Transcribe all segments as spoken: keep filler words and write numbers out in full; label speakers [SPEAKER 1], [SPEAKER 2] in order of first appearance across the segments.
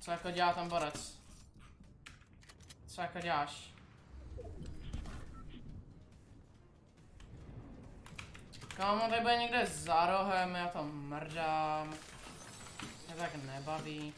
[SPEAKER 1] Co jako dělá ten borec? Co jako děláš? Kámo, tady bude někde za rohem, já to mrdám. Mě tak nebaví.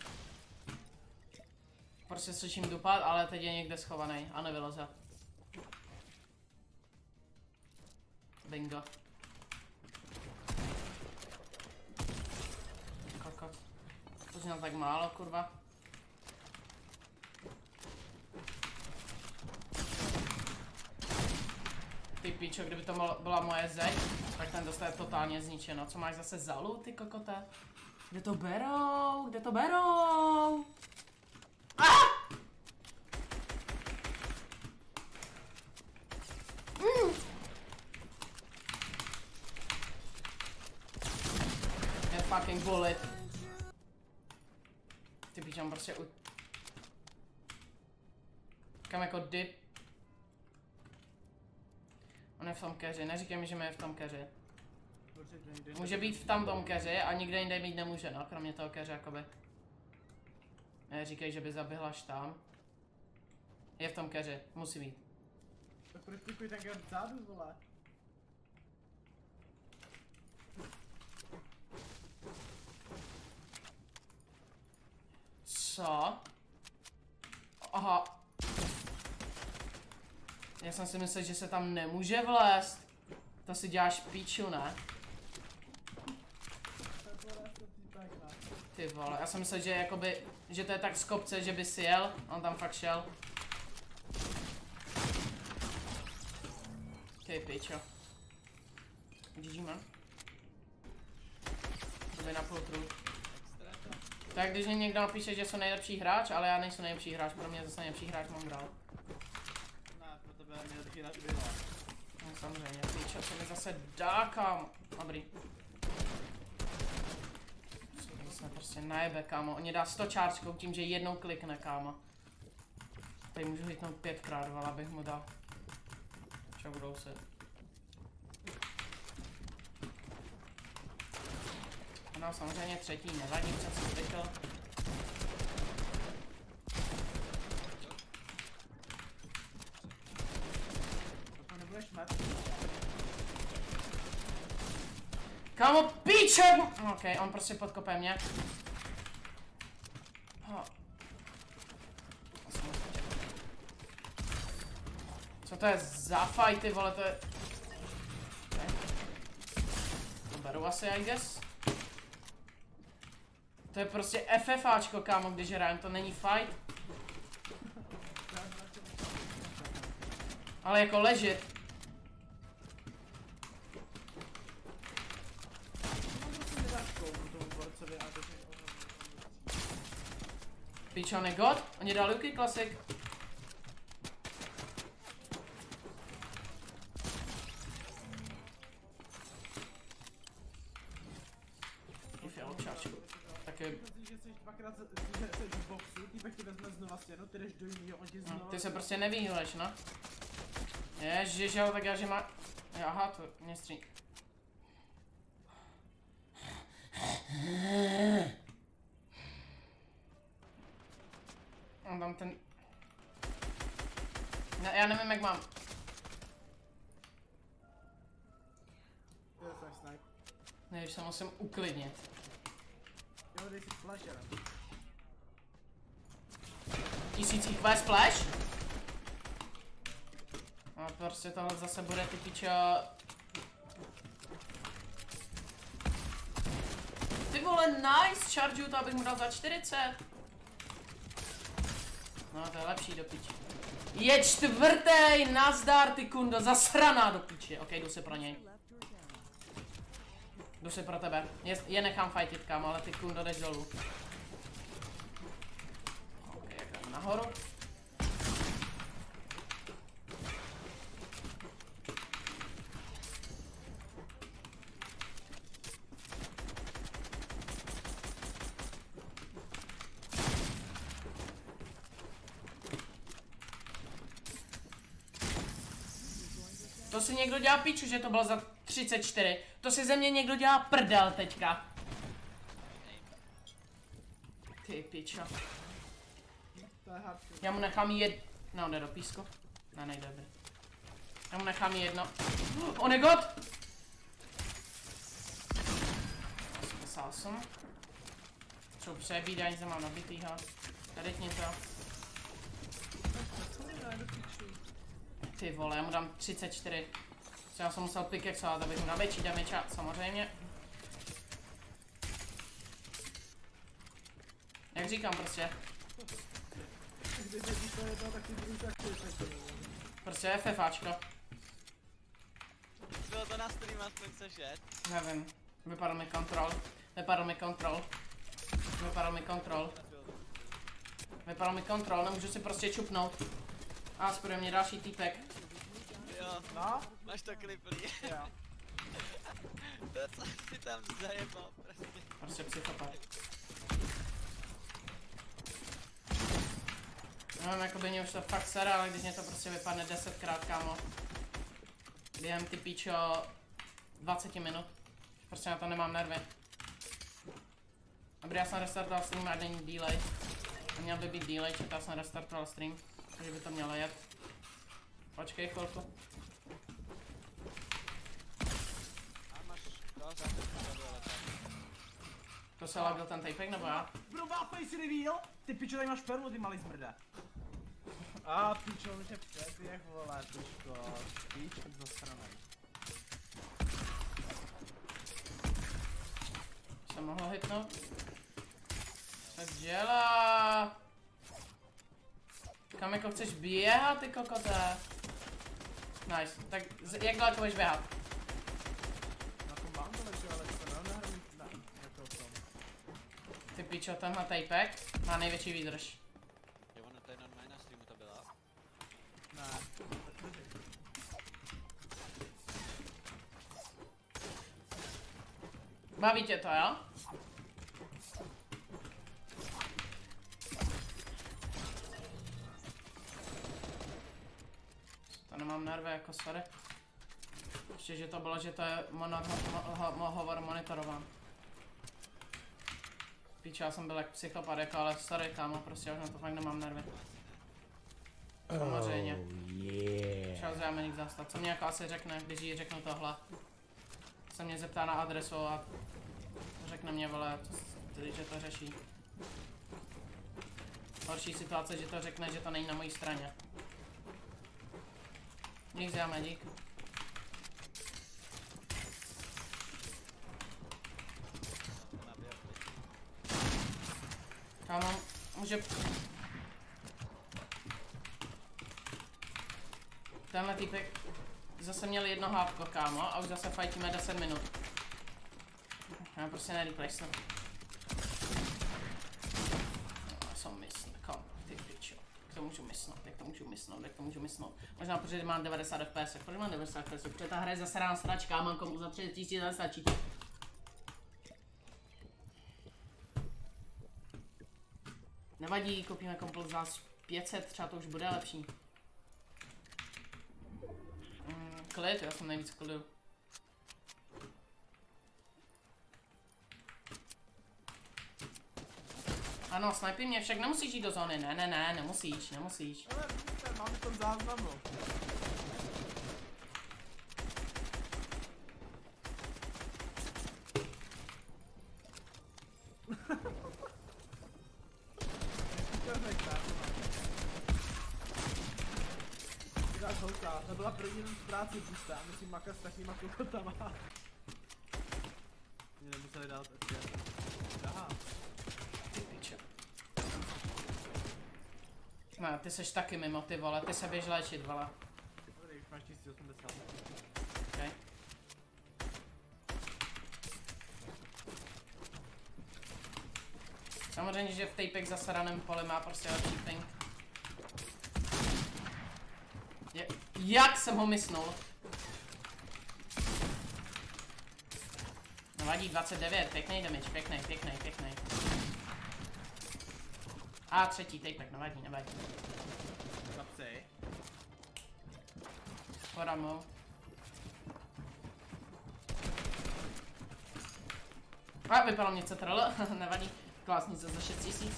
[SPEAKER 1] Prostě slyším dupat, ale teď je někde schovaný a nevyleze. Bingo. Kokot. To znám tak málo, kurva. Ty pičo, kdyby to byla moje zeď, tak ten dostane totálně zničeno. Co máš zase za loot, ty kokote? Kde to berou? Kde to berou? Ah! Mm. Je fucking bullet. Ty pičo, on prostě u... Kam jako dip. On je v tom keři, neříkej mi, že mi je v tom keři. Může být v tam tom keři a nikde jinde být nemůže, no, kromě toho keře, jakoby. Neříkej, že by zaběhla až tam. Je v tom keři, musí být.
[SPEAKER 2] Tak proč tykuji tak vzadu, vole?
[SPEAKER 1] Co? Aha. Já jsem si myslel, že se tam nemůže vlézt. To si děláš píču, ne? Ty vole, já jsem myslel, že jakoby, že to je tak z kopce, že by si jel, on tam fakt šel. Ty pičo. G G man. To by na půl trů. Tak když mě někdo napíše, že jsem nejlepší hráč, ale já nejsem nejlepší hráč, pro mě zase nejlepší hráč mám grál.
[SPEAKER 2] Ne, pro tebe nejlepší hráč byla.
[SPEAKER 1] No samozřejmě, pičo, co mi zase dá, kam. Dobrý. Se prostě najebe, kámo. On mě dá sto čárskou tím, že jednou klikne, kámo. Tady můžu hitnout pětkrát, ale abych mu dal. Čo budou se. No samozřejmě třetí, nevadí, co jsem zvyklý.
[SPEAKER 2] To nebudeš met.
[SPEAKER 1] Kámo, píče! Ok, on prostě podkope mě. Oh. Co to je za fight, ty vole, to je... Okay. To beru asi, I guess. To je prostě FFáčko, kámo, když hrajem, to není fight. Ale jako ležit. Pičo, ne god? Oni dali Luky klasik. Tak je...
[SPEAKER 2] Že jsi dvakrát v boxu, týpek ti vezme znova stěnu, ty jdeš do jiného, on ti znova...
[SPEAKER 1] No, ty se prostě nevýhleš, no. Ježiš, jo, tak já, že má... Aha, to mě stří... On tam ten... Ne, já nevím, jak mám. Ne, že se musím uklidnit.
[SPEAKER 2] Jo, dej si flasher.
[SPEAKER 1] Tisící quest flash? No prostě tohle zase bude ty pičo... Ty vole, nice, chargeu to, abych mu dal za čtyřicet. No to je lepší do piči. Je čtvrtý, nazdar ty kundo, zasraná do piči. Ok, jdu se pro něj. Jdu se pro tebe. Je, je nechám fightit, kam, ale ty kundo jdeš dolů. Ok, jak jdem nahoru. To si někdo dělá piču, že to bylo za třicet čtyři. To si ze mě někdo dělá prdel teďka. Ty pičo.
[SPEAKER 2] To je hardcore.
[SPEAKER 1] Já mu nechám jed... No, jde do písku. Ne, nejde, dobrý. Já mu nechám jedno. On je god! Spasal jsem. Čo přebídá, ani jsem mám nabitýho. Tady tně to. Ty vole, já mu dám třicet čtyři. Já jsem musel pikexovat, abych mu dal větší damage, samozřejmě. Jak říkám prostě. Prostě FFáčko.
[SPEAKER 3] Bylo to na stream aspoň chceš jet?
[SPEAKER 1] Nevím. Vypadl mi kontrol. Vypadl mi kontrol. Vypadl mi kontrol. Vypadl mi kontrol, nemůžu si prostě čupnout. A spojuje mě další týpek.
[SPEAKER 3] Jo,
[SPEAKER 2] No?
[SPEAKER 3] máš to kliplý.
[SPEAKER 2] Jo.
[SPEAKER 3] To co si tam zajebal, prostě.
[SPEAKER 1] Prostě psychopat. Nevím, jakoby mě už to fakt sere, ale když mě to prostě vypadne desetkrát, kámo. Během ty píčo dvacet minut. Prostě na to nemám nervy. Dobrý, já jsem restartoval stream a není delay. Měl by být delay, ček, já jsem restartoval stream. Takže by to mělo jet. Počkej chvilku.
[SPEAKER 3] A máš to za to,
[SPEAKER 1] To se lagil ten tapek, nebo já?
[SPEAKER 2] Bro, má face reveal? Ty pičo, tady máš perlu, ty malý zmrde. A pičo, on tě přeběh, vole, tuško. Pičo, zasranej.
[SPEAKER 1] Jsem mohl hitnout. Tak dělá. Kam jako chceš běhat, ty kokoté? Nice, tak z, jak daleko budeš běhat?
[SPEAKER 2] Na tom mám to lepší, ale to nehrám na jako v tom.
[SPEAKER 1] Ty pičo, tenhle tapek má největší výdrž.
[SPEAKER 3] Jo, ono tady normálně na streamu to byla.
[SPEAKER 2] Ne, tak drží.
[SPEAKER 1] Baví tě to, jo? To nemám nervy, jako sorry. Ještě, že to bylo, že to je mono, mo, mo, mo, hovor monitorován. Píče, já jsem byl jak psychopat, jako, ale sorry, kámo, prostě já už na to fakt nemám nervy. Samozřejmě.
[SPEAKER 4] Oh, yeah.
[SPEAKER 1] Čau, zámeník zastat. Co mě jako asi řekne, když jí řeknu tohle? Se mě zeptá na adresu a řekne mě, vole, tedy, že to řeší. Horší situace, že to řekne, že to není na mojí straně. Dík, zámeník. Kámo, může... Tenhle týpek zase měl jedno hávko, kámo, a už zase fajtíme deset minut. Já prostě nereplaysnu. No, jsem mysl, kámo, ty pičo. Jak to můžu mysnout, jak to můžu mysnout, jak to můžu mysnout. Možná protože mám devadesát F P S, proč mám devadesát F P S, protože ta hra je zase rána sračka, mám komu za tři tisíce zastačí. Nevadí, koupíme komplet za pět set, třeba to už bude lepší. Mm, klid, já jsem nejvíc klidu. Ano, snajpí mě, však nemusíš jít do zóny, ne, ne, ne, nemusíš, nemusíš.
[SPEAKER 2] Ale vidíte, máme to v záznamu. Holka, to byla první den z práce pustá, musím makat s takovýma kokotama. Mě nemuseli dát ještě. Aha.
[SPEAKER 1] Ty piče. No, ty seš taky mimo, ty vole, ty se běž léčit, vole.
[SPEAKER 2] Dobrý, už máš tisíc osmdesát.
[SPEAKER 1] Okay. Samozřejmě, že v tapek za saraném poli má prostě lepší ping. Je, jak jsem ho mysnul? No vadí, dvacet devět, pěkný damage, pěkný, pěkný, pěkný. A třetí tapek, nevadí, nevadí.
[SPEAKER 2] Zapsej.
[SPEAKER 1] Poramu. A vypadalo mě C T R L, nevadí. Klásnice za šest tisíc.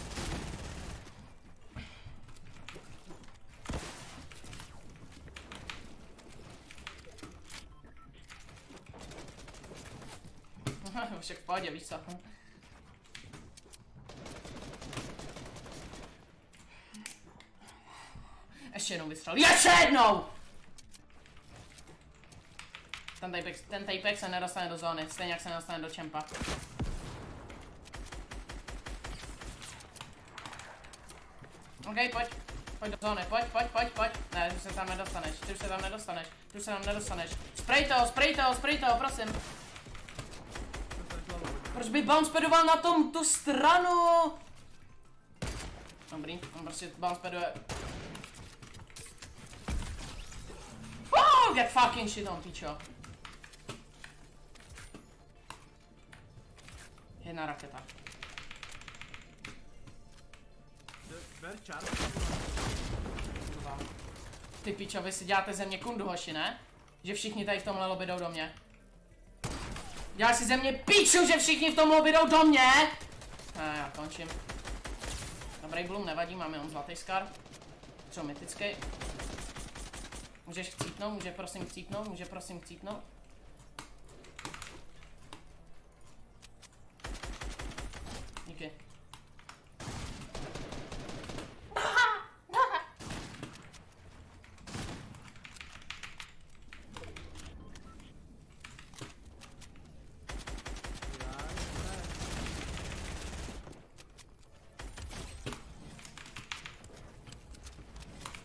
[SPEAKER 1] Však v pohodě, víš co? Ještě jednou vystřel. Ještě jednou! Ten typek, ten typek se nedostane do zóny, stejně jak se nedostane do čempa. OK, pojď. Pojď do zóny, pojď, pojď, pojď, pojď. Ne, ty už se tam nedostaneš, ty už se tam nedostaneš, ty už se tam nedostaneš. Spray toho, spray toho, spray toho, prosím. Proč by bouncepadoval na tom tu stranu? Dobrý, on prostě bouncepaduje. Oh, get fucking shit on, pičo. Jedna raketa.
[SPEAKER 2] Ber čar.
[SPEAKER 1] Kurva. Ty pičo, vy si děláte ze mě kundu, hoši, ne? Že všichni tady v tomhle lobby jdou do mě. Děláš si ze mě píču, že všichni v tom lobby jdou do mě! Ne, já končím. Dobrý bloom, nevadí, máme jenom zlatý skar. Třeba mytický. Můžeš chcípnout, může prosím chcípnout, může prosím chcípnout. Díky.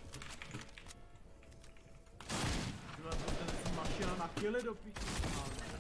[SPEAKER 2] Mašina na kily do píči.